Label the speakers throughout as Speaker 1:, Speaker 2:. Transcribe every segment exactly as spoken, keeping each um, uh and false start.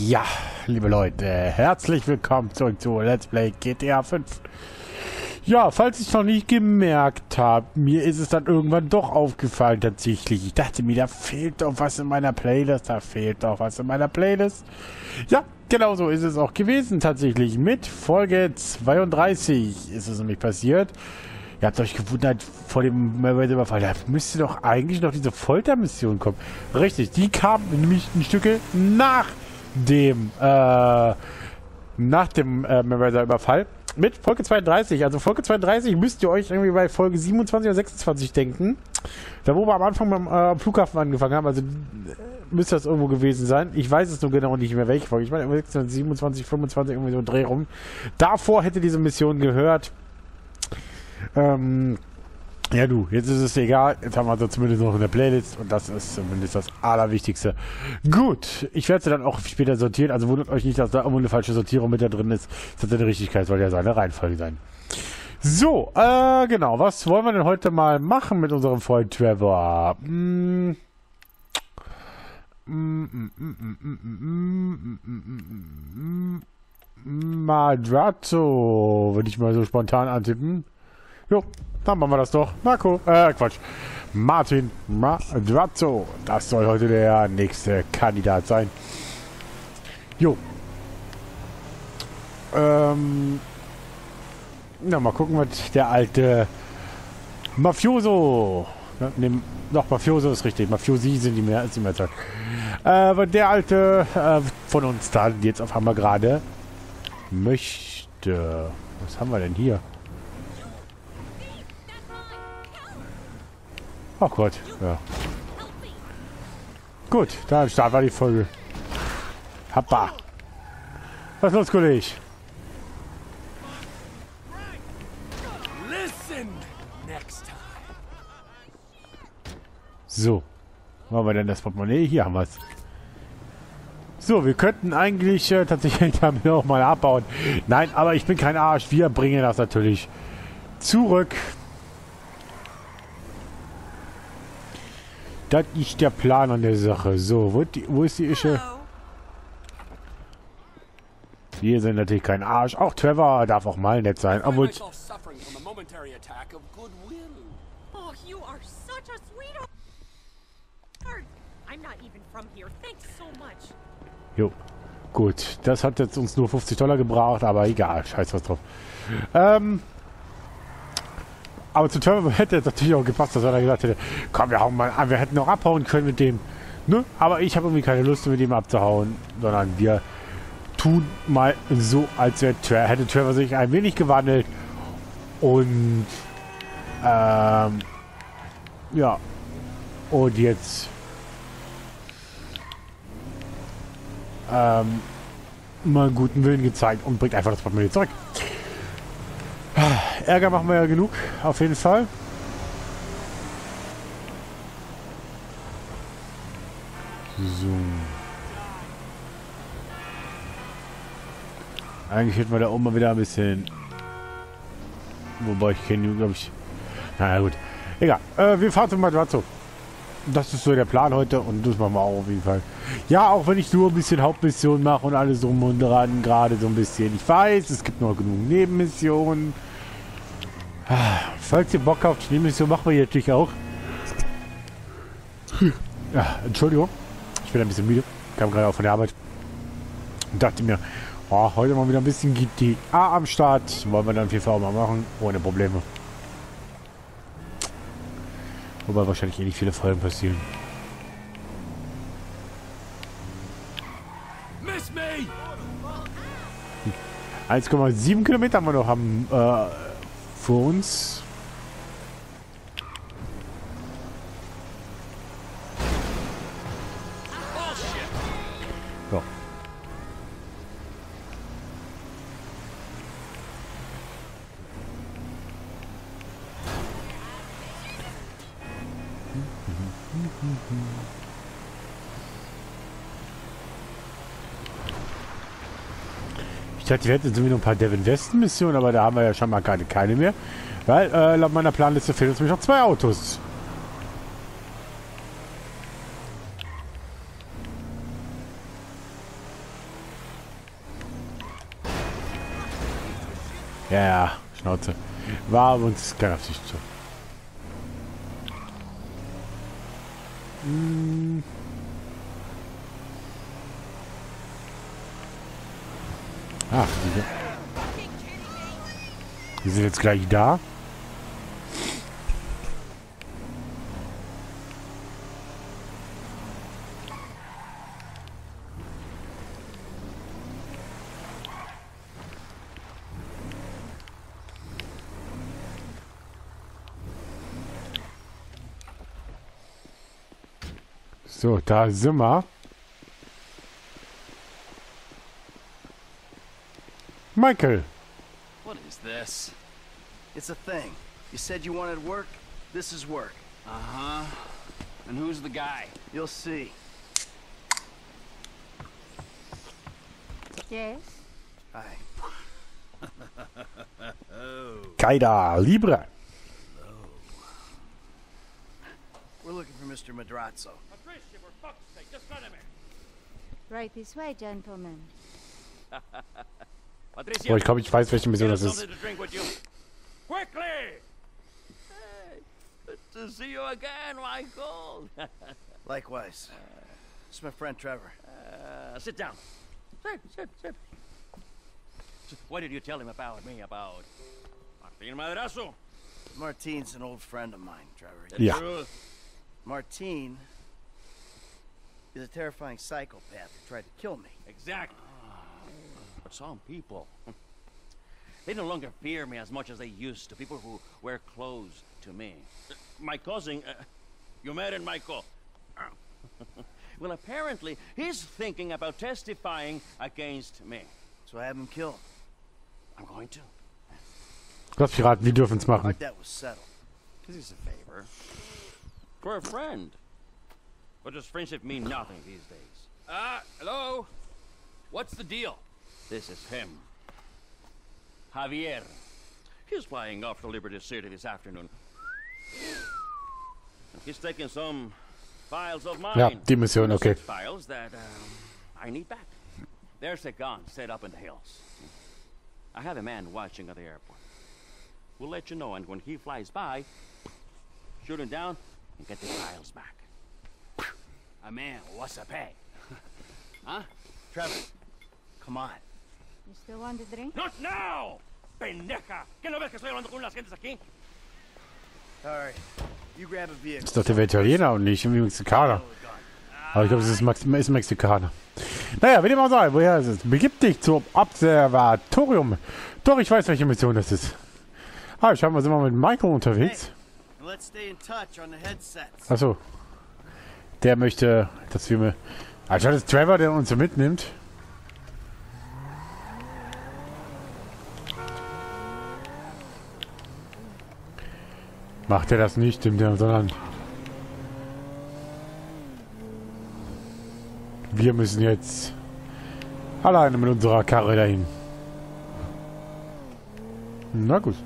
Speaker 1: Ja, liebe Leute, herzlich willkommen zurück zu Let's Play G T A fünf. Ja, falls ich es noch nicht gemerkt habe, mir ist es dann irgendwann doch aufgefallen tatsächlich. Ich dachte mir, da fehlt doch was in meiner Playlist, da fehlt doch was in meiner Playlist. Ja, genau so ist es auch gewesen tatsächlich. Mit Folge zweiunddreißig ist es nämlich passiert. Ihr habt euch gewundert vor dem Überfall. Da müsste doch eigentlich noch diese Foltermission kommen. Richtig, die kam nämlich ein Stücke nach dem, äh, nach dem äh, Überfall. Mit Folge zweiunddreißig. Also Folge zweiunddreißig müsst ihr euch irgendwie bei Folge siebenundzwanzig oder sechsundzwanzig denken. Da wo wir am Anfang beim äh, Flughafen angefangen haben. Also müsste das irgendwo gewesen sein. Ich weiß es nur genau nicht mehr, welche Folge. Ich meine, siebenundzwanzig, fünfundzwanzig, irgendwie so ein Dreh rum. Davor hätte diese Mission gehört. Ähm, ja du, jetzt ist es egal. Jetzt haben wir also zumindest noch in der Playlist und das ist zumindest das Allerwichtigste. Gut, ich werde sie dann auch später sortieren. Also wundert euch nicht, dass da irgendwo eine falsche Sortierung mit da drin ist. Das hat eine Richtigkeit, soll ja seine Reihenfolge sein. So, äh, genau. Was wollen wir denn heute mal machen mit unserem Freund Trevor? Hm. Madrazo, würde ich mal so spontan antippen. Jo, dann machen wir das doch. Marco, äh, Quatsch. Martin Madrazo. Das soll heute der nächste Kandidat sein. Jo. Ähm. Na, mal gucken, was der alte Mafioso. Ja, ne, doch, Mafioso ist richtig. Mafiosi sind die mehr, ist die Mehrzahl. Äh, was der alte äh, von uns da jetzt auf einmal gerade möchte. Was haben wir denn hier? Ach Gott, ja. Gut, dann starten wir die Folge. Happa. Was ist los, Kollege? So. Wo haben wir denn das Portemonnaie? Hier haben wir es. So, wir könnten eigentlich äh, tatsächlich damit auch mal abbauen. Nein, aber ich bin kein Arsch. Wir bringen das natürlich zurück. Das ist der Plan an der Sache. So, wo, die, wo ist die Ische? Wir sind natürlich kein Arsch. Auch Trevor darf auch mal nett sein. Obwohl... Jo, gut. Das hat jetzt uns nur fünfzig Dollar gebracht, aber egal. Scheiß was drauf. Ähm... Aber zu Trevor hätte es natürlich auch gepasst, dass er da gesagt hätte, komm, wir hauen mal an, wir hätten auch abhauen können mit dem. Ne? Aber ich habe irgendwie keine Lust, mit ihm abzuhauen, sondern wir tun mal so, als wäre Trevor, hätte Trevor sich ein wenig gewandelt. Und ähm, ja. Und jetzt ähm, mal guten Willen gezeigt und bringt einfach das Portemonnaie zurück. Ärger machen wir ja genug, auf jeden Fall. So. Eigentlich hätten wir da oben mal wieder ein bisschen... Wobei ich kenne, glaube ich... Naja, gut. Egal. Äh, wir fahren zum Madrazo. Das ist so der Plan heute und das machen wir auch auf jeden Fall. Ja, auch wenn ich nur ein bisschen Hauptmission mache und alles drum und dran, gerade so ein bisschen. Ich weiß, es gibt noch genug Nebenmissionen. Falls ihr Bock habt, die Nebenmission machen wir hier natürlich auch. Ja, Entschuldigung. Ich bin ein bisschen müde. Kam gerade auch von der Arbeit. Und dachte mir, oh, heute mal wieder ein bisschen G T A am Start. Wollen wir dann auf jeden Fall auch mal machen. Ohne Probleme. Wobei wahrscheinlich eh nicht viele Folgen passieren. eins Komma sieben Kilometer haben wir noch am, äh, vor uns. So. Ich dachte, wir hätten jetzt irgendwie noch ein paar Devin Westen Missionen, aber da haben wir ja schon mal keine, keine mehr. Weil, äh, laut meiner Planliste fehlen uns nämlich noch zwei Autos. Ja, ja, Schnauze. War uns gab sich zu. Hm. Ach, die, die sind jetzt gleich da. So, da sind wir. Michael.
Speaker 2: What is this?
Speaker 3: It's a thing. You said you wanted work. This is work.
Speaker 2: Uh-huh. And who's the guy?
Speaker 3: You'll see.
Speaker 4: Yes?
Speaker 3: Hi.
Speaker 1: Kaida Libre.
Speaker 3: We're looking for Mister Madrazzo.
Speaker 2: Patricia, for fuck's sake, just let him in.
Speaker 4: Right this way, gentlemen.
Speaker 2: Patricia,
Speaker 1: Oh, ich glaube, ich weiß, welche Mission das ist.
Speaker 2: something to drink with you. Quickly! Hey, good to see you again, Michael.
Speaker 3: Likewise. It's my friend Trevor.
Speaker 2: uh, sit down. Sit, sit, sit. What did you tell him about me, about Martin Madrazo?
Speaker 3: Martine's an old friend of mine, Trevor.
Speaker 2: The
Speaker 1: Yeah.
Speaker 2: truth.
Speaker 3: Martine is a terrifying psychopath who tried to kill me.
Speaker 2: Exactly. But some people, they no longer fear me as much as they used to. People who wear clothes to me. My cousin, uh, you met him, Michael. Well, apparently, he's thinking about testifying against me.
Speaker 3: So I have him killed.
Speaker 2: I'm going to.
Speaker 1: Das Piraten, die dürfen es machen.
Speaker 3: Our debt was settled.
Speaker 2: This is a favor. For a friend. But does friendship mean nothing these days? Ah, uh, hello? What's the deal? This is him. Javier. He's flying off to Liberty City this afternoon. He's taking some files of mine.
Speaker 1: Ja, die Mission, okay.
Speaker 2: Files that um, I need back. There's a gun set up in the hills. I have a man watching at the airport. We'll let you know, and when he flies by, shoot him down and get the files back. A man, what's a pay? Huh?
Speaker 3: Trevor, come on.
Speaker 4: You still want the drink?
Speaker 2: Not now! Pendeja! ¿Qué no ves que estoy hablando con unas gentes aquí?
Speaker 3: All right. You grab a vehicle.
Speaker 1: Ist doch der Italiener und nicht irgendwie Mexikaner. Aber ich glaube, es ist, Max ist Mexikaner. Naja, wie dem auch sei, woher ist es? Begib dich zum Observatorium. Doch, ich weiß, welche Mission das ist. Ah, ich habe sind wir mit Michael unterwegs.
Speaker 3: Hey, let's stay in touch on the headsets.
Speaker 1: Achso. Der möchte, dass wir... Anstatt es Trevor, der uns so mitnimmt. Macht er das nicht, sondern... Wir müssen jetzt alleine mit unserer Karre dahin. Na gut.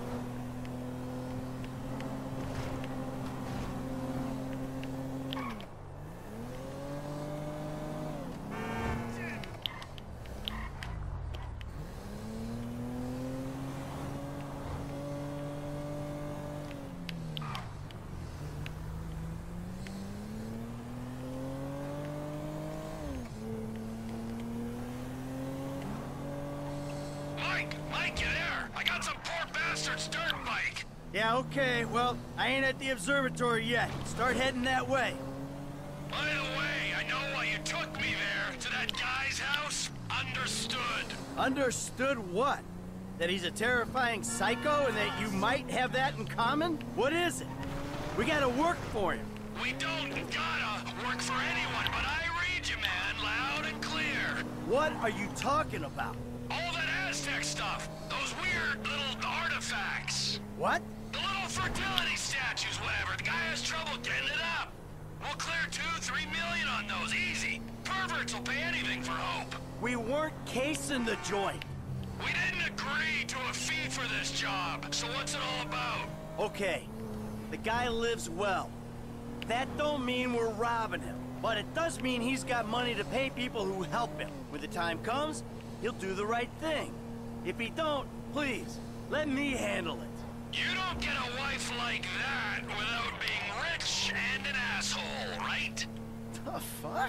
Speaker 3: Yeah, okay. Well, I ain't at the observatory yet. Start heading that way.
Speaker 5: By the way, I know why you took me there, to that guy's house. Understood.
Speaker 3: Understood what? That he's a terrifying psycho and that you might have that in common? What is it? We gotta work for him.
Speaker 5: We don't gotta work for anyone, but I read you, man, loud and clear.
Speaker 3: What are you talking about?
Speaker 5: All that Aztec stuff. Those weird little artifacts.
Speaker 3: What?
Speaker 5: The little fertility statues, whatever. The guy has trouble getting it up. We'll clear two, three million on those, easy. Perverts will pay anything for hope.
Speaker 3: We weren't casing the joint.
Speaker 5: We didn't agree to a fee for this job, so what's it all about?
Speaker 3: Okay, the guy lives well. That don't mean we're robbing him, but it does mean he's got money to pay people who help him. When the time comes, he'll do the right thing. If he don't, please, let me handle it.
Speaker 5: You don't get a wife like that without being rich and an asshole, right?
Speaker 3: The fuck?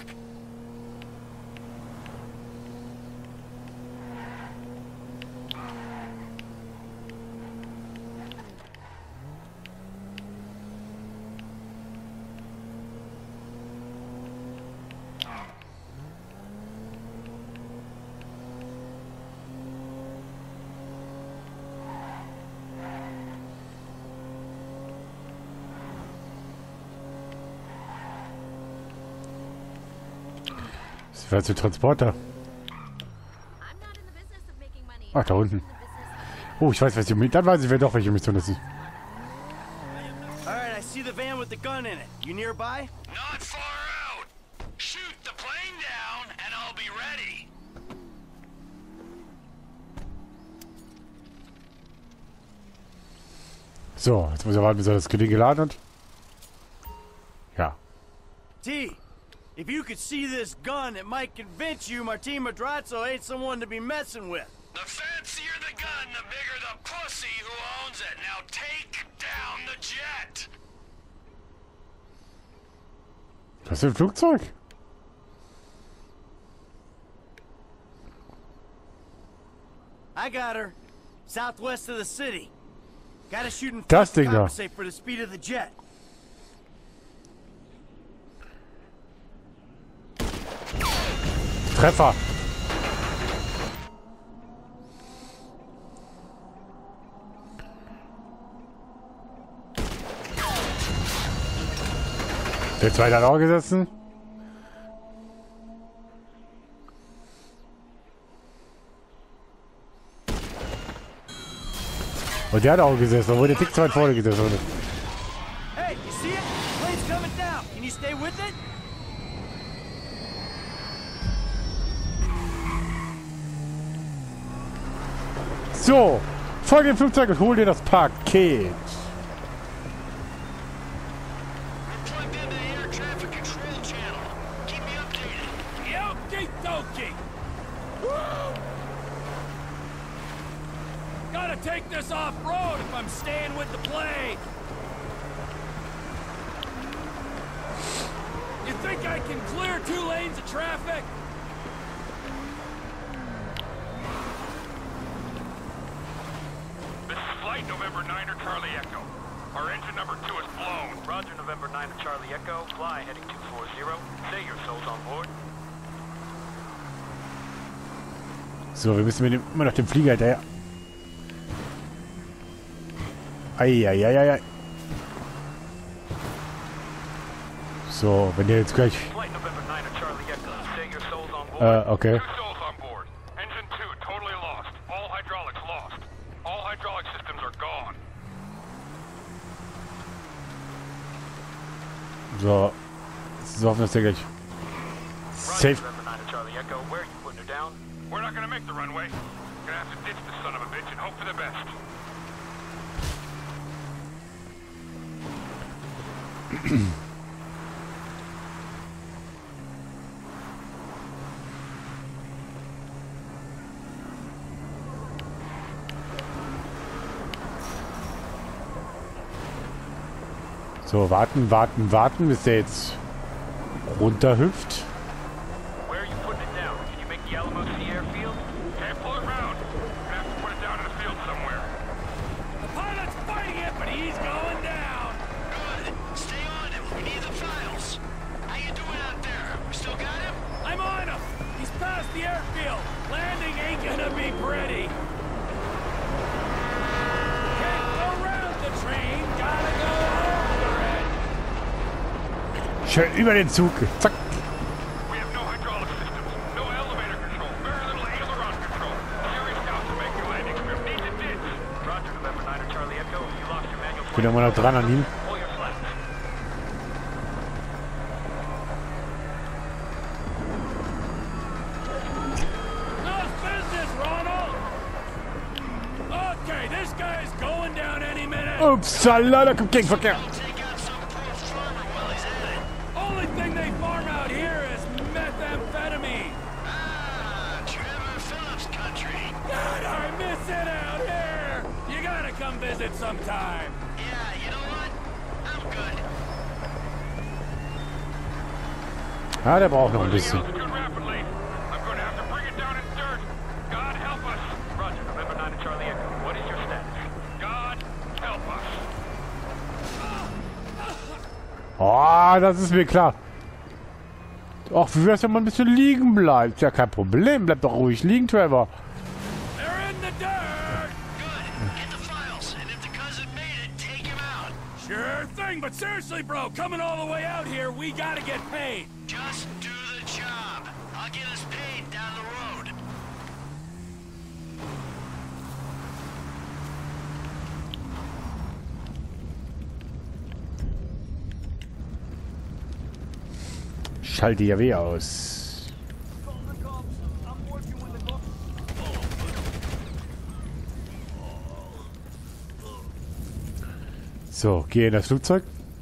Speaker 1: Das war zu Transporter. Ach, da unten. Oh, ich weiß, was ich... Dann weiß ich, wer doch welche Mission das ist.
Speaker 3: Alright, I see the van with the gun in it. You nearby?
Speaker 5: Not far out. Shoot the plane down and I'll be ready.
Speaker 1: So, jetzt muss ich warten, bis er das Ding geladen hat. Ja.
Speaker 3: T, if you could see this gun, it might convince you Martin Madrazo ain't someone to be messing with.
Speaker 5: The fancier the gun, the bigger the pussy who owns it. Now take down the jet.
Speaker 1: Das ist ein Flugzeug.
Speaker 3: I got her. Southwest of the city. Gotta shoot and
Speaker 1: Das
Speaker 3: to
Speaker 1: Ding da.
Speaker 3: compensate for the speed of the jet.
Speaker 1: Treffer. Der zweite hat auch gesessen. Und der hat auch gesessen, obwohl der Tick zu weit vorne gesessen ist.
Speaker 3: Hey, you see it? Plane's coming down. Can you stay with it?
Speaker 1: So, folge dem Flugzeug und hol dir das Paket.
Speaker 5: We're plugged into the air traffic control channel. Keep me updated.
Speaker 6: Okie dokie. Woo! Gotta take this off-road if I'm staying with the plane. You think I can clear two lanes of traffic?
Speaker 5: This is Flight November niner Charlie Echo. Our engine number two is blown.
Speaker 7: Roger, November niner Charlie Echo. Fly heading two four zero. Say your souls on board.
Speaker 1: So, wir müssen mit dem, immer noch den Flieger hinterher. Eieieiei. So, wenn der jetzt gleich...
Speaker 7: Flight November niner Charlie Echo. Say your souls on board.
Speaker 1: Äh, okay.
Speaker 5: Two souls on board. Engine two totally lost. All hydraulics lost. All hydraulic systems are gone.
Speaker 1: So. So hoffen, dass der gleich...
Speaker 7: Roger,
Speaker 1: Safe.
Speaker 7: November niner Charlie Echo. Where are you putting her down?
Speaker 5: We're not gonna make the runway. Gonna have to ditch this son of a bitch and hope for the best.
Speaker 1: So, warten, warten, warten, bis der jetzt runterhüpft.
Speaker 7: Where are you putting it down? Can you make the Alamo Sea airfield?
Speaker 5: Can't pull it round. Gonna have to put it down in the field somewhere.
Speaker 6: The pilot's fighting it, but he's going down.
Speaker 5: Good. Stay on him. We need the files. How you doing out there? We still got him?
Speaker 6: I'm on him. He's past the airfield. Landing ain't gonna be pretty. Can't go round the train. Gotta go over it.
Speaker 1: Schön über den Zug. Zack.
Speaker 5: We have no hydraulic systems, no elevator control, very little aileron control. Serious doubts to make your landing strip. Need to ditch.
Speaker 7: Roger, November niner Charlie Echo. You lost your manual
Speaker 1: Ich bin immer noch dran an ihm.
Speaker 7: Pull your flaps.
Speaker 6: How's business, Ronald? Okay, this guy's going down any minute.
Speaker 1: Upsala, da kommt Gegenverkehr.
Speaker 5: Take out some poor farmer while he's at it.
Speaker 6: Only thing they farm out here is methamphetamine.
Speaker 5: Ah, Trevor Phillips country.
Speaker 6: God, I miss visit sometime.
Speaker 5: Yeah, you know what? I'm good.
Speaker 1: Ja, der braucht noch ein bisschen.
Speaker 7: Altitude rapidly. I'm going to have to bring it down in dirt. God help us. Roger, November nine to Charlie Echo. What is your status? God help us.
Speaker 1: Oh, das ist mir klar. Ach, wie wär's, wenn man ein bisschen liegen bleibt? Ja, kein Problem. Bleib doch ruhig liegen, Trevor.
Speaker 6: They're in the dirt!
Speaker 5: Good. Get the files, and if the cousin made it, take him out.
Speaker 6: Sure thing, but seriously, bro, coming all the way out here, we gotta get paid.
Speaker 5: Just do the job. I'll get us paid down the road.
Speaker 1: Schalte ja weh aus. So, geh in das Flugzeug.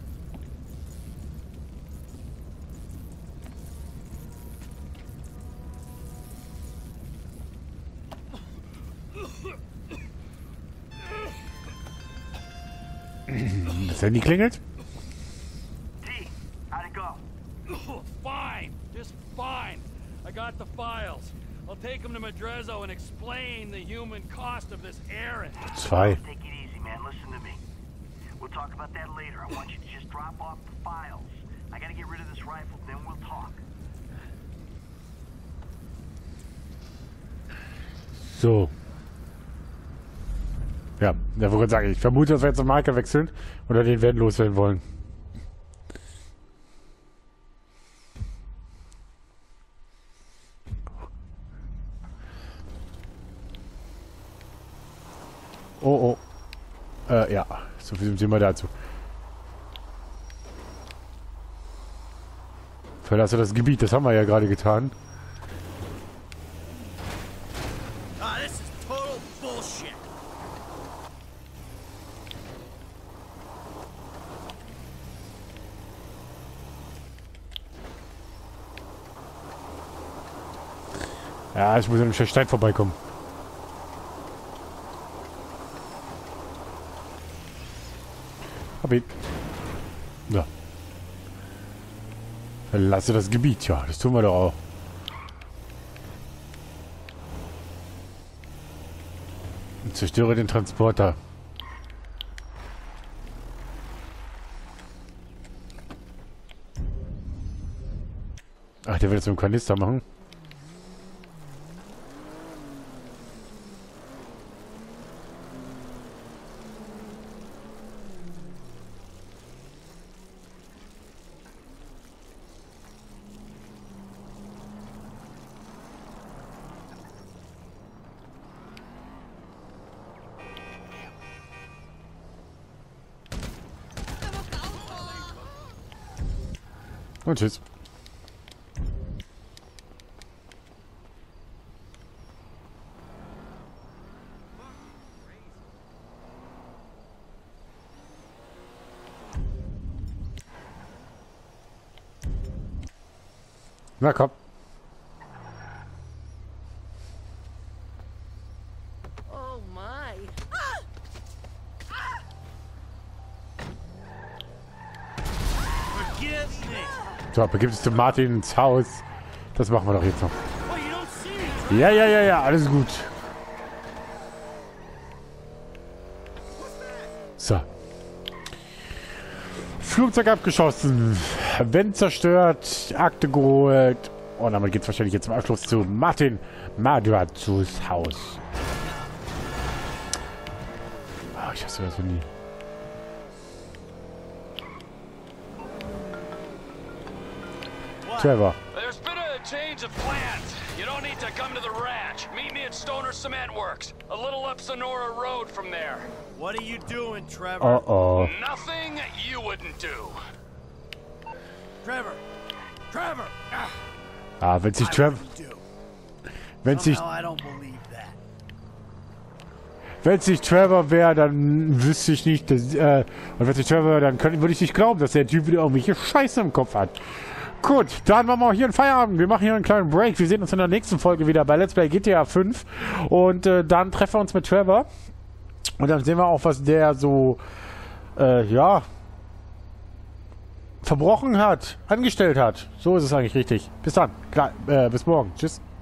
Speaker 1: Das Handy klingelt.
Speaker 3: T, how'd it go?
Speaker 6: Fine, just fine. I got the files. I'll take them to Madrezzo and explain the human cost of this errand.
Speaker 1: Zwei.
Speaker 3: Take it easy, man. Listen to me. We'll talk about that later. I want you to just drop off the files. I gotta get rid of this rifle, then we'll talk.
Speaker 1: So. Ja, der wollte sagen, ich vermute, dass wir jetzt eine Marke wechseln oder den werden loswerden wollen. Oh, oh. Äh, ja. So viel zum Thema dazu. Verlasse das Gebiet, das haben wir ja gerade getan.
Speaker 3: Ah, this is total bullshit.
Speaker 1: Ja, ich muss an dem Stein vorbeikommen. Hab ihn. Ja. Verlasse das Gebiet. Ja, das tun wir doch auch. Und zerstöre den Transporter. Ach, der will jetzt einen Kanister machen. Und tschüss. Na komm.
Speaker 8: Oh my.
Speaker 3: Forgive me.
Speaker 1: So, begib es zu Martin ins Haus. Das machen wir doch jetzt noch.
Speaker 3: Oh, you don't see me.
Speaker 1: Ja, ja, ja, ja, alles gut. So. Flugzeug abgeschossen. Wenn zerstört. Akte geholt. Und damit geht es wahrscheinlich jetzt zum Abschluss zu Martin Madrazos Haus. Oh, ich hasse das so nie. Trevor.
Speaker 6: There's been a change of plans. You don't need to come to the ranch. Meet me at Stoner Cement Works, a little up Sonora Road from there.
Speaker 3: What are you doing, Trevor?
Speaker 1: Uh-oh.
Speaker 6: Nothing you wouldn't do.
Speaker 3: Trevor. Trevor. Ah,
Speaker 1: Ah, wenn sich Trevor...
Speaker 3: you do.
Speaker 1: Wenn sich...
Speaker 3: Somehow I don't believe that.
Speaker 1: Wenn es nicht Trevor wäre, dann wüsste ich nicht, dass... Äh, und wenn es nicht Trevor wäre, dann könnte, würde ich nicht glauben, dass der Typ wieder irgendwelche Scheiße im Kopf hat. Gut, dann machen wir auch hier einen Feierabend. Wir machen hier einen kleinen Break. Wir sehen uns in der nächsten Folge wieder bei Let's Play G T A fünf. Und äh, dann treffen wir uns mit Trevor. Und dann sehen wir auch, was der so, äh, ja, verbrochen hat, angestellt hat. So ist es eigentlich richtig. Bis dann. Klar, äh, bis morgen. Tschüss.